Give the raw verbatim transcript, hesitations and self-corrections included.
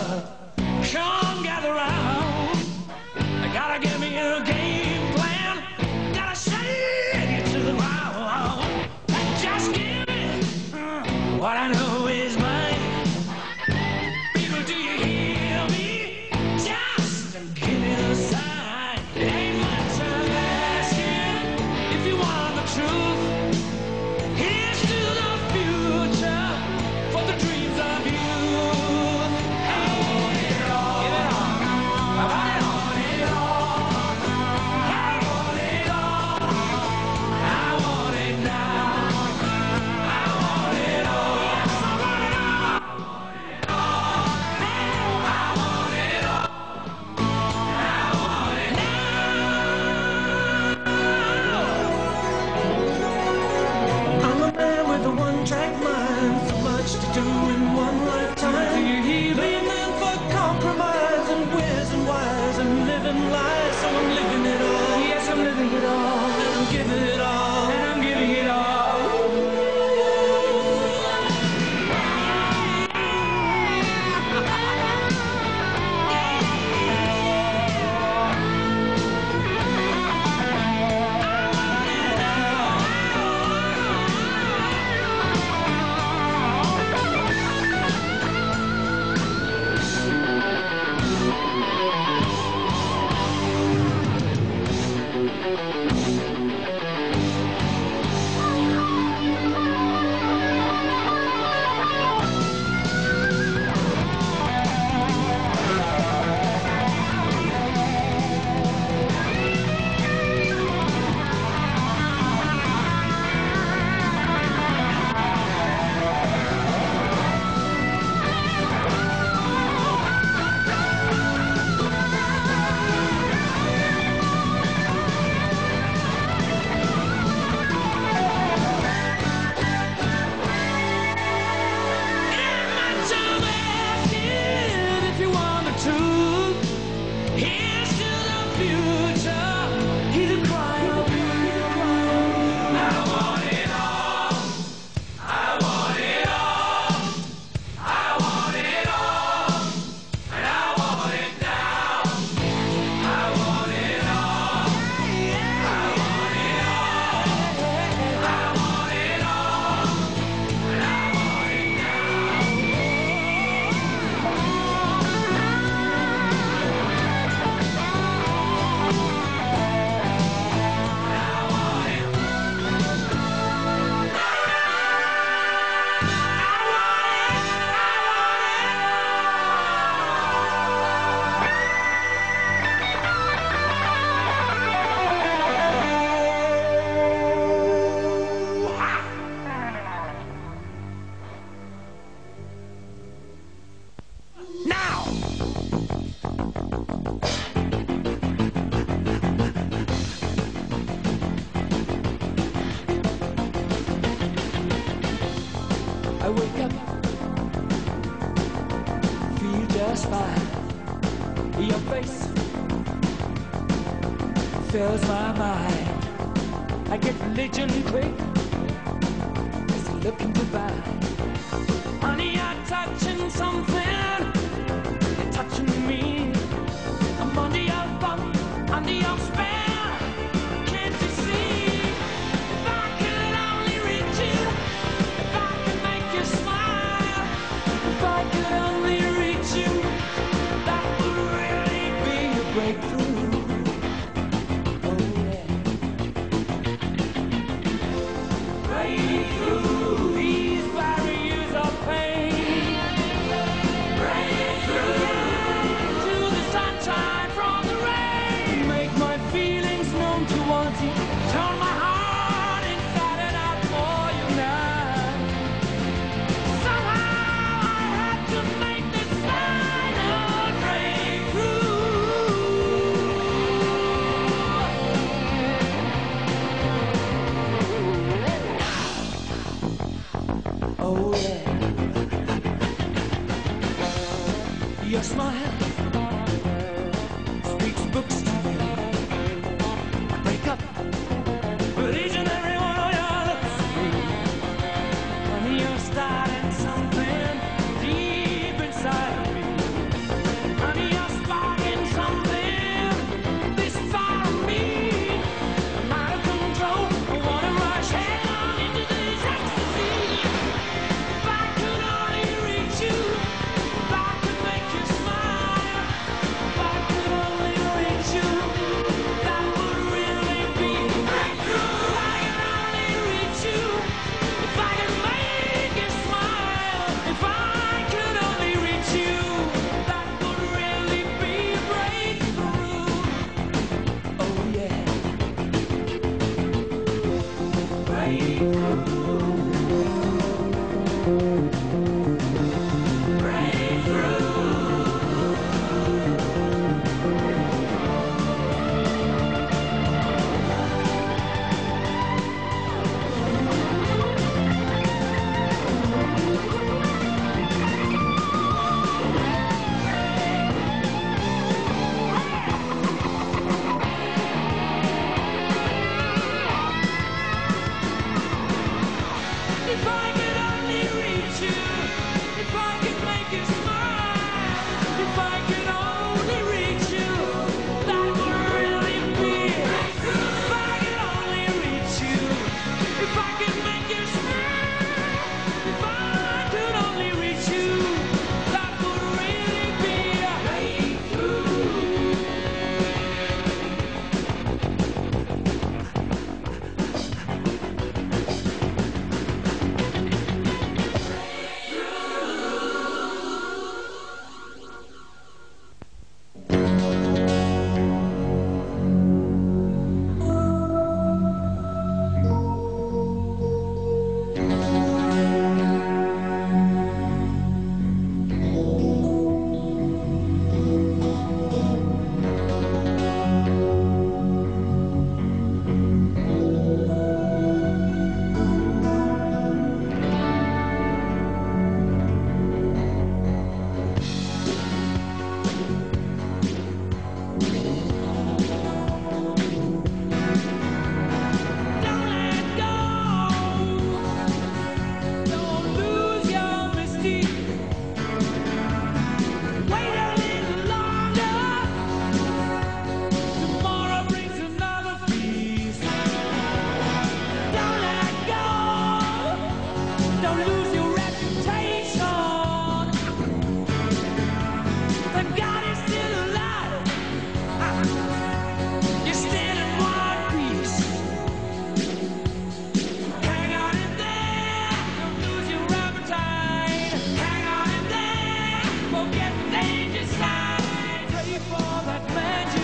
Come gather round. You gotta give me a game plan. Gotta shake it to the ground. Just give me uh, what I know is mine. People, do you hear me? Just give me a sign. It ain't much of asking if you want the truth. Here's to the future for the dreams of youth. I want it all. Give it all. I want it all. It all. I want it all. I want it now. I want it all. Yes, I want it all. I want it all. I want it now. I'm a man with a one-track mind, so much to do in one lifetime. Do you hear me? Living for compromise and where's and whys and living lies, so I'm living it all. Yes, I'm living it all, and I'm giving it all, and I'm giving it all. I wake up, feel just fine. Your face fills my mind. I get religion quick, it's looking divine. Honey, you're touching something, you're touching me. I'm under your thumb, under your spell. Can't you see? If I could only reach you, if I could make you smile, if I could only reach you, that would really be a breakthrough. Oh yeah. Breakthrough. These barriers of pain. Breakthrough. Yeah. To the sunshine from the rain. Make my feelings known to want you. Turn my heart inside and out for you now. Somehow I had to make this final breakthrough. Oh yeah. Your smile speaks books to me. I break up with each and every one of your looks. Honey, you're starting something deep inside of me. Get dangerous sign. Pray for that man.